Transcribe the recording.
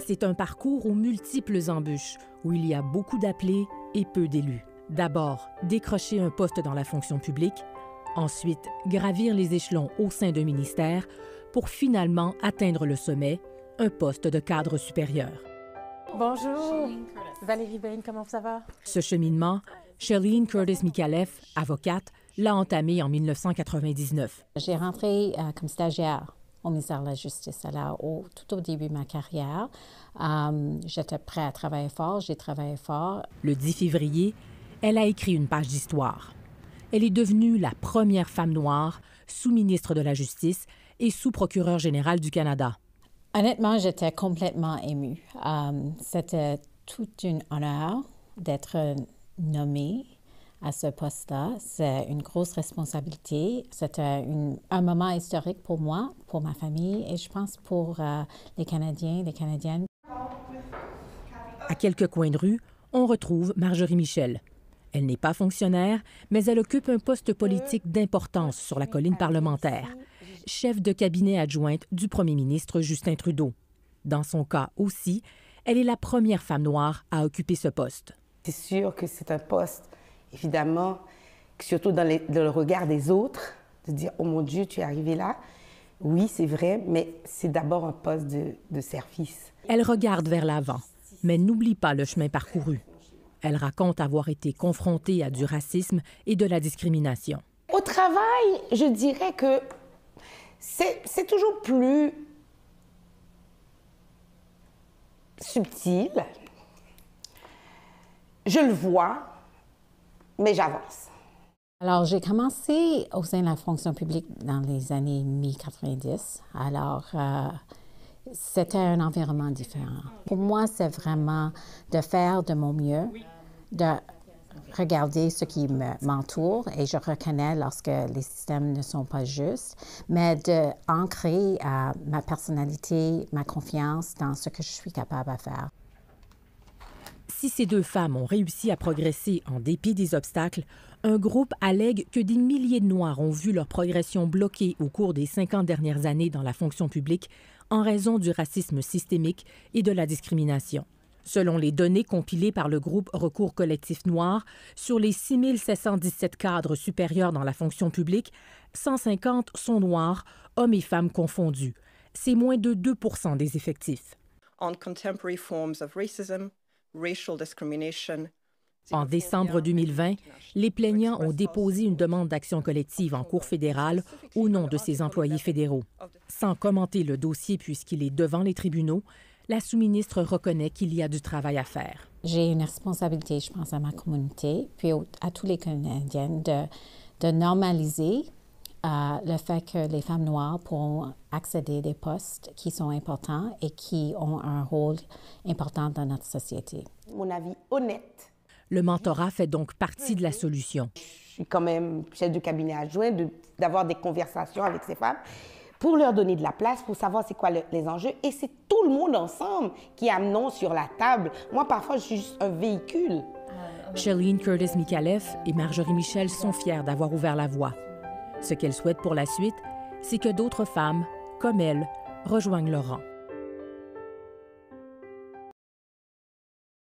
c'est un parcours aux multiples embûches, où il y a beaucoup d'appelés et peu d'élus. D'abord, décrocher un poste dans la fonction publique, ensuite, gravir les échelons au sein d'un ministère pour finalement atteindre le sommet, un poste de cadre supérieur. Bonjour, Valérie Bain, comment ça va? Ce cheminement, Shelleen Curtis-Micallef, avocate, l'a entamé en 1999. J'ai rentré comme stagiaire au ministère de la Justice. Alors, tout au début de ma carrière, j'étais prête à travailler fort, j'ai travaillé fort. Le 10 février, elle a écrit une page d'histoire. Elle est devenue la première femme noire sous-ministre de la Justice et sous-procureure générale du Canada. Honnêtement, j'étais complètement émue. C'était tout un honneur d'être nommée à ce poste-là. C'est une grosse responsabilité. C'était un moment historique pour moi, pour ma famille et je pense pour les Canadiens, les Canadiennes. À quelques coins de rue, on retrouve Marjorie Michel. Elle n'est pas fonctionnaire, mais elle occupe un poste politique d'importance sur la colline parlementaire, chef de cabinet adjointe du premier ministre Justin Trudeau. Dans son cas aussi, elle est la première femme noire à occuper ce poste. C'est sûr que c'est un poste, évidemment, surtout dans le regard des autres, de dire « Oh mon Dieu, tu es arrivé là ». Oui, c'est vrai, mais c'est d'abord un poste de service. Elle regarde vers l'avant, mais n'oublie pas le chemin parcouru. Elle raconte avoir été confrontée à du racisme et de la discrimination. Au travail, je dirais que c'est toujours plus subtil. Je le vois, mais j'avance. Alors, j'ai commencé au sein de la fonction publique dans les années mi-90. Alors, c'était un environnement différent. Pour moi, c'est vraiment de faire de mon mieux, de regarder ce qui m'entoure et je reconnais lorsque les systèmes ne sont pas justes, mais d'ancrer ma personnalité, ma confiance dans ce que je suis capable de faire. Si ces deux femmes ont réussi à progresser en dépit des obstacles, un groupe allègue que des milliers de Noirs ont vu leur progression bloquée au cours des 50 dernières années dans la fonction publique en raison du racisme systémique et de la discrimination. Selon les données compilées par le groupe Recours collectif noir, sur les 6 717 cadres supérieurs dans la fonction publique, 150 sont noirs, hommes et femmes confondus. C'est moins de 2 % des effectifs. On contemporary forms of racism, racial discrimination. En décembre 2020, les plaignants ont déposé une demande d'action collective en Cour fédérale au nom de ces employés fédéraux. Sans commenter le dossier puisqu'il est devant les tribunaux, la sous-ministre reconnaît qu'il y a du travail à faire. J'ai une responsabilité, je pense, à ma communauté, puis à tous les Canadiennes, de normaliser le fait que les femmes noires pourront accéder à des postes qui sont importants et qui ont un rôle important dans notre société. Mon avis honnête. Le mentorat fait donc partie de la solution. Je suis quand même chef de cabinet adjoint, d'avoir des conversations avec ces femmes pour leur donner de la place, pour savoir c'est quoi les enjeux. Et c'est tout le monde ensemble qui amenons sur la table. Moi, parfois, je suis juste un véhicule. Shelleen Curtis-Micallef et Marjorie Michel sont fiers d'avoir ouvert la voie. Ce qu'elles souhaitent pour la suite, c'est que d'autres femmes, comme elles, rejoignent leur rang.